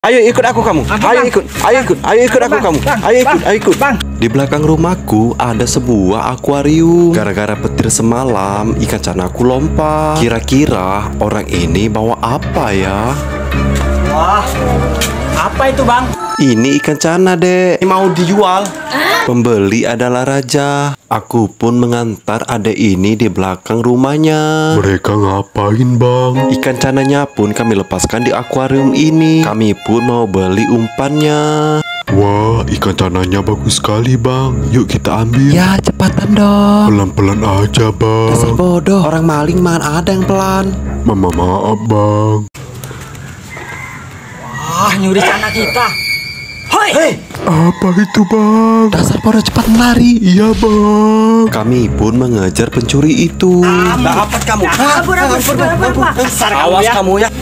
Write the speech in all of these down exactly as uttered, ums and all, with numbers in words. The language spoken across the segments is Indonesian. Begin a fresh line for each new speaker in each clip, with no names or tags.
Ayo ikut aku kamu. Ayo ikut. Ayo ikut. Ayo ikut aku kamu. Ayo ikut. Ayo ikut. Di belakang rumahku ada sebuah akuarium. Gara-gara petir semalam, ikan canaku lompat. Kira-kira orang ini bawa apa ya?
Wah, apa itu bang?
Ini ikan cana, Dek. Ini mau dijual. Pembeli adalah raja. Aku pun mengantar adek ini di belakang rumahnya.
Mereka ngapain bang?
Ikan cananya pun kami lepaskan di akuarium ini. Kami pun mau beli umpannya.
Wah, ikan cananya bagus sekali bang. Yuk kita ambil.
Ya cepatan dong.
Pelan-pelan aja bang.
Dasar bodoh. Orang maling mana ada yang pelan.
Mama maaf bang.
Wah, nyuri cana kita. Hoi!
Hei!
Apa itu bang?
Dasar bodoh, cepat melari.
Iya bang.
Kami pun mengejar pencuri itu. Dapat kamu.
Ampun, ampun, ampun, ampun, ampun.
Awas kamu ya.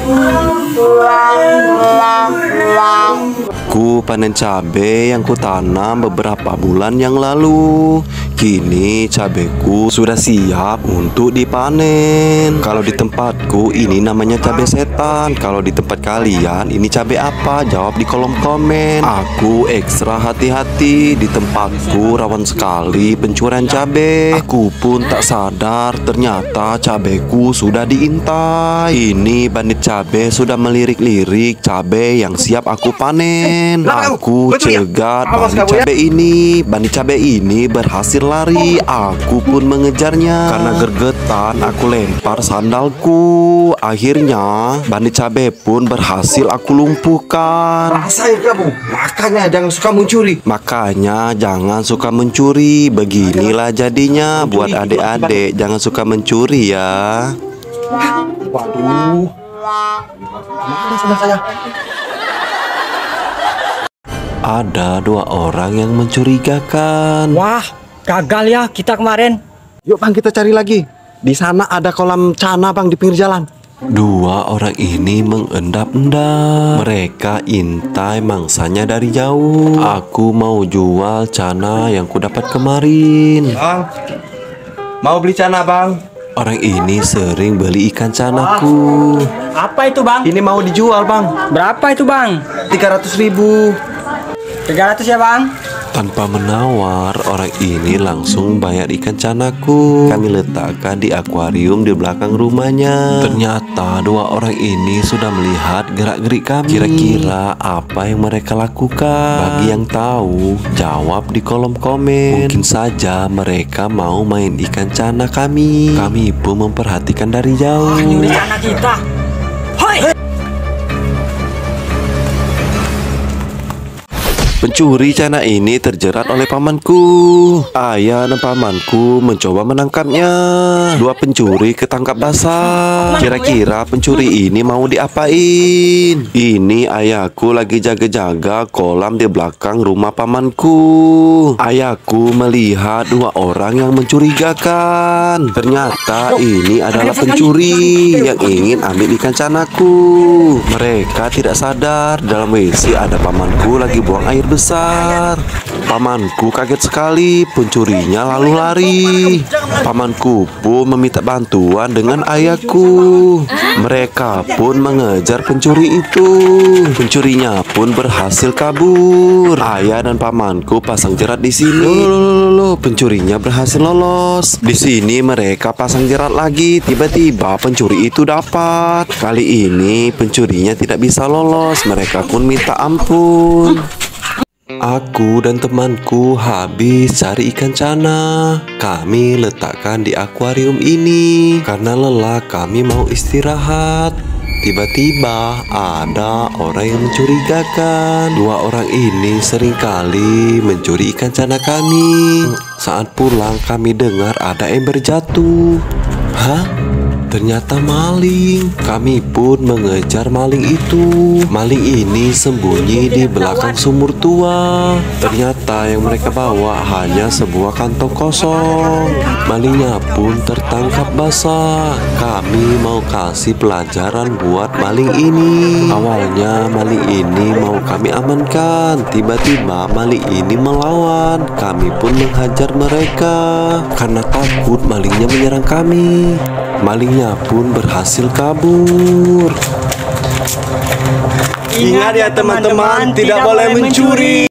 Ku panen cabai yang kutanam beberapa bulan yang lalu. Kini cabeku sudah siap untuk dipanen. Kalau di tempatku ini namanya cabai setan. Kalau di tempat kalian ini cabai apa? Jawab di kolom komen. Aku ekstra hati-hati. Di tempatku rawan sekali pencurian cabai. Aku pun tak sadar ternyata cabeku sudah diintai. Ini bandit cabai sudah melirik-lirik cabai yang siap aku panen. Aku cegat bandit cabai ini. Bandit cabai ini berhasil lari. Aku pun mengejarnya. Karena gergetan aku lempar sandalku. Akhirnya bandit cabai pun berhasil aku lumpuhkan.
Rasain kamu. Makanya jangan suka mencuri.
Makanya jangan suka mencuri. Beginilah jadinya. Buat adik-adik jangan suka mencuri ya.
Waduh. Mana sandal saya?
Ada dua orang yang mencurigakan.
Wah, gagal ya kita kemarin.
Yuk bang, kita cari lagi. Di sana ada kolam cana bang di pinggir jalan.
Dua orang ini mengendap-endap. Mereka intai mangsanya dari jauh. Aku mau jual cana yang kudapat kemarin.
Bang, mau beli cana bang?
Orang ini sering beli ikan canaku.
Apa itu bang?
Ini mau dijual bang.
Berapa itu bang?
Tiga ratus ribu.
tiga ratus ya bang?
Tanpa menawar, orang ini langsung bayar ikan canaku. Kami letakkan di akuarium di belakang rumahnya. Ternyata dua orang ini sudah melihat gerak-gerik kami. Kira-kira apa yang mereka lakukan? Bagi yang tahu, jawab di kolom komen. Mungkin saja mereka mau main ikan cana kami. Kami pun memperhatikan dari jauh.
Wah, nyuri cana kita. Hoi!
Pencuri cana ini terjerat oleh pamanku. Ayah dan pamanku mencoba menangkapnya. Dua pencuri ketangkap basah. Kira-kira pencuri ini mau diapain? Ini ayahku lagi jaga-jaga kolam di belakang rumah pamanku. Ayahku melihat dua orang yang mencurigakan. Ternyata ini adalah pencuri yang ingin ambil ikan canaku. Mereka tidak sadar dalam W C ada pamanku lagi buang air besar. Pamanku kaget sekali. Pencurinya lalu lari. Pamanku pun meminta bantuan dengan ayahku. Mereka pun mengejar pencuri itu. Pencurinya pun berhasil kabur. Ayah dan pamanku pasang jerat di sini. Loh, loh, loh, loh. Pencurinya berhasil lolos. Di sini mereka pasang jerat lagi. Tiba-tiba pencuri itu dapat. Kali ini pencurinya tidak bisa lolos. Mereka pun minta ampun. Aku dan temanku habis cari ikan cana. Kami letakkan di akuarium ini. Karena lelah kami mau istirahat. Tiba-tiba ada orang yang mencurigakan. Dua orang ini seringkali mencuri ikan cana kami. Saat pulang kami dengar ada ember jatuh. Hah? Ternyata maling. Kami pun mengejar maling itu. Maling ini sembunyi di belakang sumur tua. Ternyata yang mereka bawa hanya sebuah kantong kosong. Malingnya pun tertangkap basah. Kami mau kasih pelajaran buat maling ini. Awalnya maling ini mau kami amankan. Tiba-tiba maling ini melawan. Kami pun menghajar mereka karena takut malingnya menyerang kami. Malingnya pun berhasil kabur. Ingat ya teman-teman, tidak boleh mencuri.